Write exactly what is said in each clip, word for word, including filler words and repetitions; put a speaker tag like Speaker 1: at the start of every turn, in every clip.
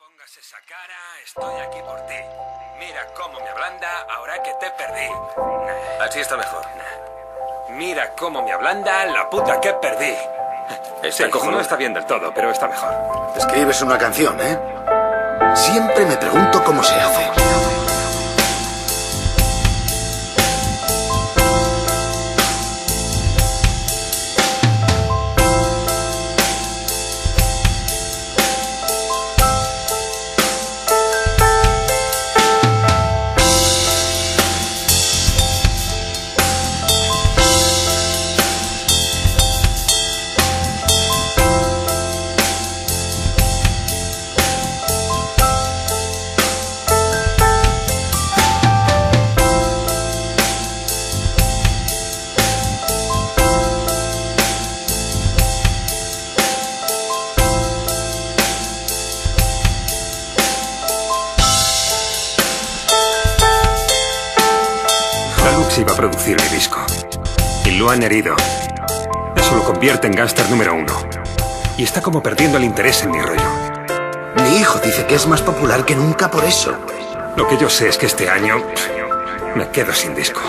Speaker 1: pongas esa cara, estoy aquí por ti. Mira cómo me ablanda ahora que te perdí.
Speaker 2: Así está mejor.
Speaker 1: Mira cómo me ablanda la puta que perdí.
Speaker 2: Está
Speaker 1: Sí,
Speaker 2: cojonudo.
Speaker 1: no está bien del todo, pero está mejor.
Speaker 3: Escribes una canción, ¿eh? Siempre me pregunto cómo se hace.
Speaker 1: Iba a producir mi disco. Y lo han herido. Eso lo convierte en gángster número uno. Y está como perdiendo el interés en mi rollo.
Speaker 3: Mi hijo dice que es más popular que nunca por eso.
Speaker 1: Lo que yo sé es que este año me quedo sin disco.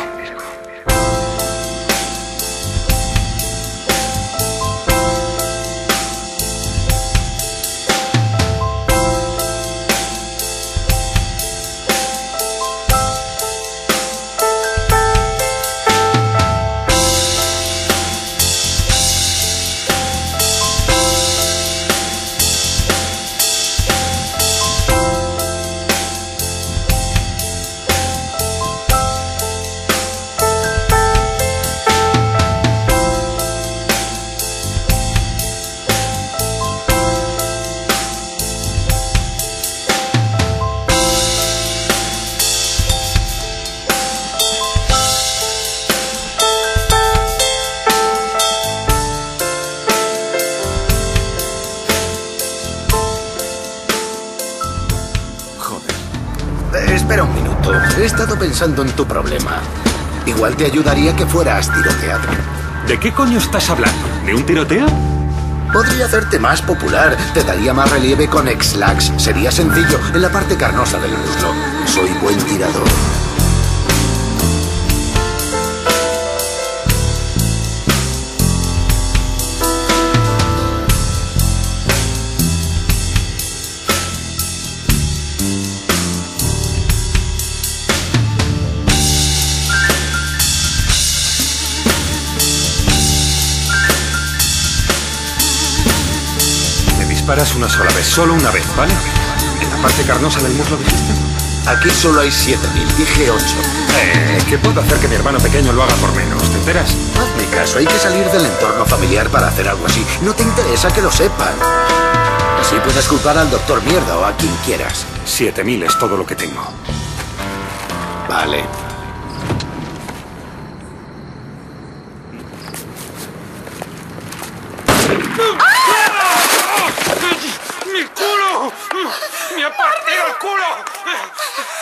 Speaker 3: Espera un minuto. He estado pensando en tu problema. Igual te ayudaría que fueras tiroteado.
Speaker 1: ¿De qué coño estás hablando? ¿De un tiroteo?
Speaker 3: Podría hacerte más popular. Te daría más relieve con X-Lax. Sería sencillo en la parte carnosa del muslo. Soy buen tirador.
Speaker 1: Disparas una sola vez, solo una vez, ¿vale? ¿En la parte carnosa del muslo dijiste?
Speaker 3: Aquí solo hay siete mil, dije ocho.
Speaker 1: Eh, ¿qué puedo hacer que mi hermano pequeño lo haga por menos? ¿Te enteras?
Speaker 3: Hazme caso, hay que salir del entorno familiar para hacer algo así. No te interesa que lo sepan. Así puedes culpar al doctor Mierda o a quien quieras.
Speaker 1: Siete mil es todo lo que tengo.
Speaker 3: Vale.
Speaker 1: ¡Mi culo! ¡Me ha partido el culo!